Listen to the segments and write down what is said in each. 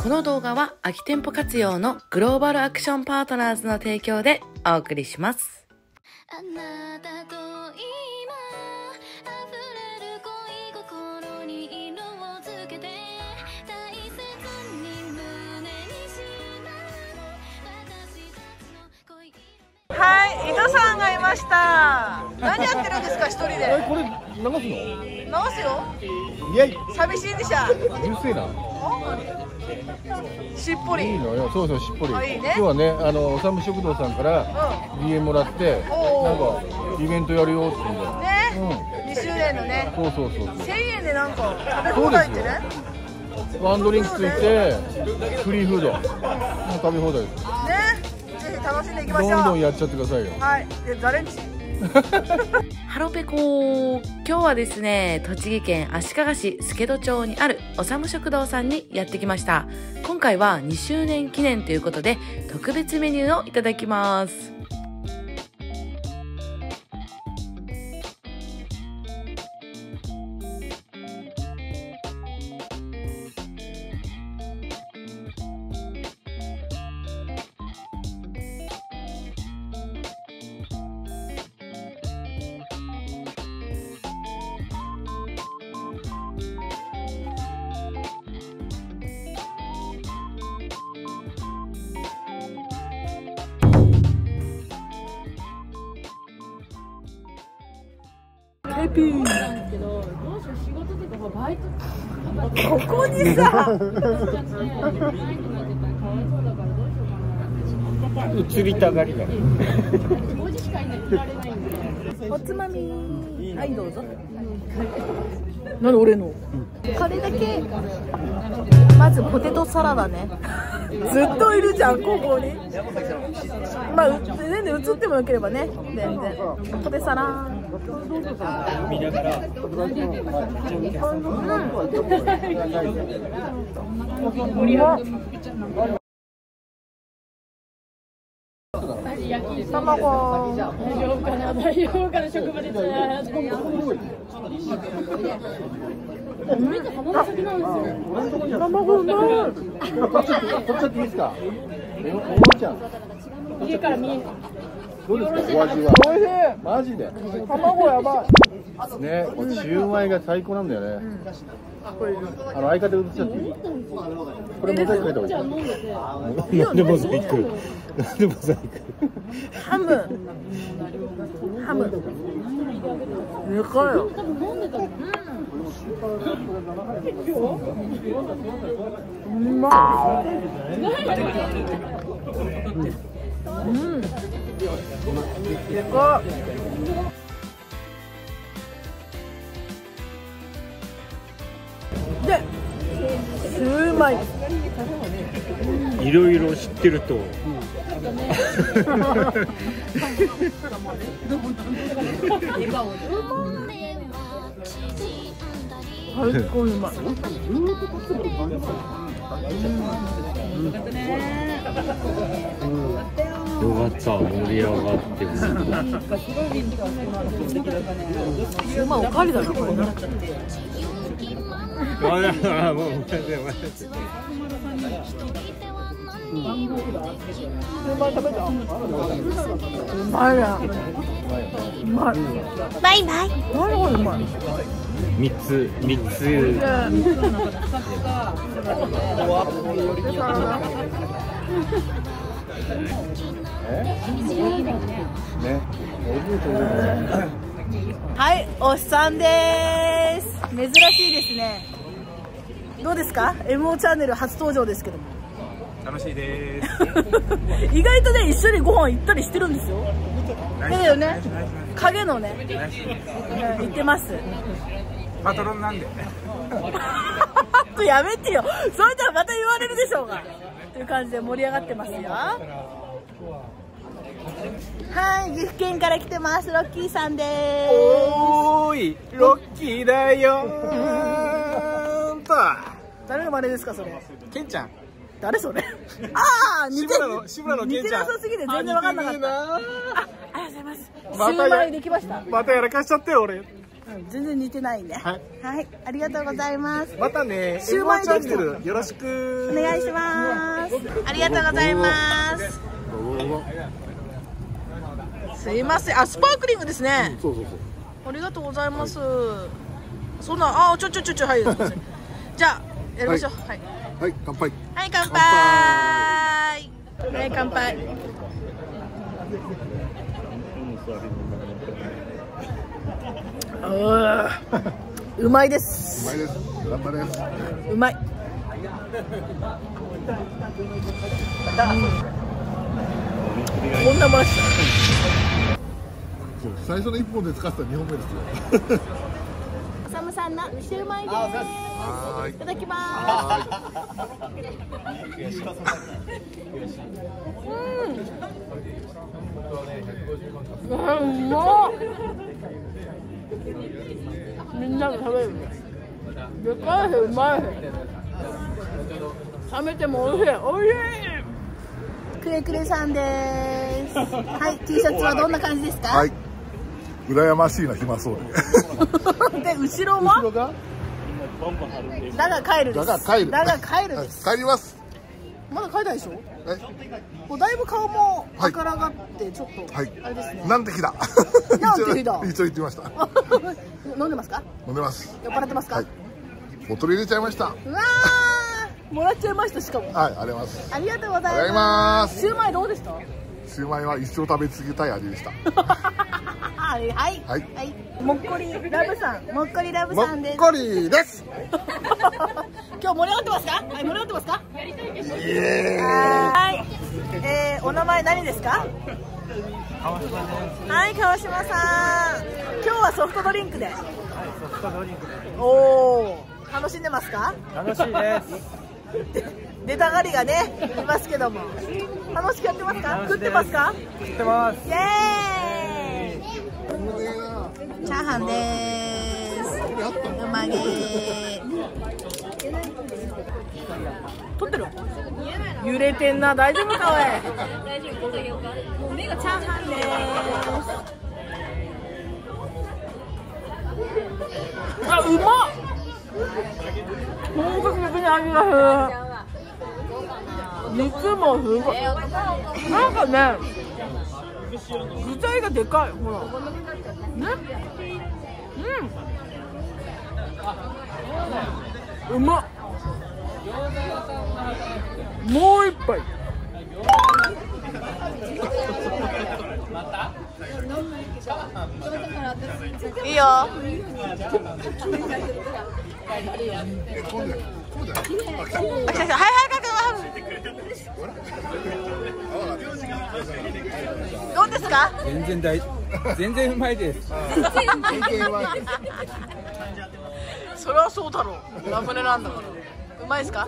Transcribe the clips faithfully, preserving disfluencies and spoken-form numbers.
この動画は空き店舗活用のグローバルアクションパートナーズの提供でお送りします。あなたと今溢れる恋心に色をつけて大切に胸にしまう私たちの恋。 はい、井戸さんがいました。何やってるんですか、一人で。 これ流すの？ 流すよ。 イエイ。 寂しいんでしょ。 うるせえな。 しっぽり。 いいのよ、そうそう、しっぽり。 いいね、 今日はね、あのおさむ食堂さんから ディーエム もらって、なんかイベントやるよって言うんだよ。 ね、にしゅうねんのね。 そうそうそう。 せんえんでなんか食べ放題ってね。 ワンドリンクついてフリーフード、もう食べ放題です。 ね、ぜひ楽しんでいきましょう。 どんどんやっちゃってくださいよ。 はい、でザレンチ。 ハロペコ、今日はですね、栃木県足利市助戸町にあるおさむ食堂さんにやってきました。今回はにしゅうねん記念ということで特別メニューをいただきます。 ヘピーここにさ映りたがりだ。 おつまみ、はいどうぞ。何俺のこれだけ。まずポテトサラダね。ずっといるじゃん、ここに。まあ全然映ってもよければね、全然ポテサラ見ながら。卵。大丈夫かな、大丈夫かな、職場で。めっちゃ浜先なんですよ。卵うまい。 取っちゃっていいですか？おばあちゃん。 家から見え。 どうですか、お味は？ おいしい。 マジで。 卵やばい。 ね、これシューマイが最高なんだよね。あの相方映っちゃっていい？これモザイク書いた方がいい。なんでモザイク？なんでモザイク？ ハム。ハム。でかいよ。うまい。うん。でかい。で、シューマイ。 いろいろ知ってると。 最高にうまい。 よかった、盛り上がってる。 シューマイおかわりだな、これな。 ああ、もう、もう、 シューマイ食べた。うまいな。うまい。バイバイ。何これうまい。 三つ、三つ。はい、おっさんです。珍しいですね。どうですか？ エムオー チャンネル初登場ですけども。 楽しいです。 意外とね、一緒にご飯行ったりしてるんですよ。だよね。影のね、行ってます。 パトロンなんで。 やめてよ。それではまた言われるでしょうが。という感じで盛り上がってますよ。はい、岐阜県から来てます。ロッキーさんです。 おーい、ロッキーだよーんと。 誰の真似ですか、それ。 ケンちゃん。 誰それ。ああ、似てる。 志村のケンちゃん。 似てなさすぎて全然わかんなかった。あ、ありがとうございます。 またシューマイできました。 またやらかしちゃったよ俺。 全然似てないね。 はい、 はい、ありがとうございます。 またね、 シューマイチャンネルよろしくお願いします。ありがとうございます。すいません、あ、スパークリングですね。 そうそうそう。 ありがとうございます。そんな、あ、ちょちょちょちょ、はい。じゃあ、やりましょう。はい。 はい、乾杯。 はい、乾杯。はい、乾杯。うまいです。 うまいです。頑張です。 うまい。こんなマジ。 最初の一本で使った二本目ですよ。 おさむさんのシューマイです。いただきます。うん。うまっ。みんなで食べる。でかいしうまいし。冷めてもおいしい。おいしい。くれくれさんです。はい、T シャツはどんな感じですか。 はい。羨ましいな、暇そうで。で、後ろも。後ろが。だが帰るです。 だが帰る。 だが帰るです。 帰ります。 まだ帰らないでしょ。え。もうだいぶ顔も赤らがってちょっと。はい。あれですね。 なんて日だ。 なんて日だ。 一応言ってました。 飲んでますか。 飲んでます。 酔っ払ってますか。 ボトル入れちゃいました。 うわー。もらっちゃいました、しかも。 はい、あります。 ありがとうございます。シューマイどうでした。 シューマイは一生食べ続けたい味でした。 はい、はい、はい、もっこりラブさん、もっこりラブさんです。 もっこりです。 今日盛り上がってますか。はい、盛り上がってますか。やりたいです。 イエーイ。 はい、えー、お名前何ですか。はい、川島さん。今日はソフトドリンクで。ソフトドリンクで。おお、楽しんでますか。 楽しいです。 出たがりがね、いますけども。楽しくやってますか。食ってますか。 食ってます。 イエーイ。チャーハンです。うまげー。撮ってる。揺れてんな、大丈夫かおい。大丈夫。目がチャーハンです。あ、うまっ。本格的に味がする。肉もすごい。なんかね、具材がでかい。ほら。ね。うん。うまっ。もう一杯。いいよ。どうですか。 全然大、全然うまいです。 それはそうだろう。ラムネなんだから。うまいですか。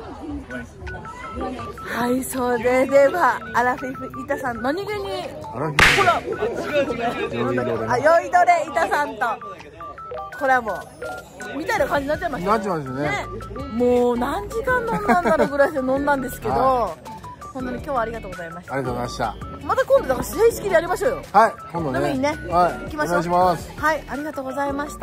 はい、それではアラフィフイタさん、何気にほら、あ、酔いどれイタさんとコラボみたいな感じになっちゃいましたね。 なっちゃいましたね。 もう何時間飲んだんだろうぐらいで飲んだんですけど、本当に今日はありがとうございました。 ありがとうございました。 また今度だから正式でやりましょうよ。 はい、今度ね。 飲みにね。 はい、 行きましょう。 お願いします。 はい、ありがとうございました。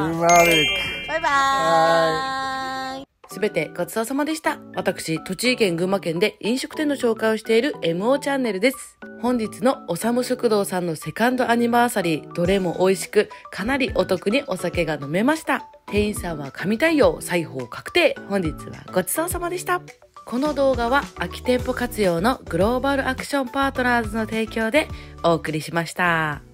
うまい。 バイバーイ。 すべてごちそうさまでした。私、栃木県群馬県で飲食店の紹介をしている エムオー チャンネルです。本日のおさむ食堂さんのセカンドアニバーサリー、どれも美味しく、かなりお得にお酒が飲めました。店員さんは神対応、裁縫確定。本日はごちそうさまでした。この動画は空き店舗活用のグローバルアクションパートナーズの提供でお送りしました。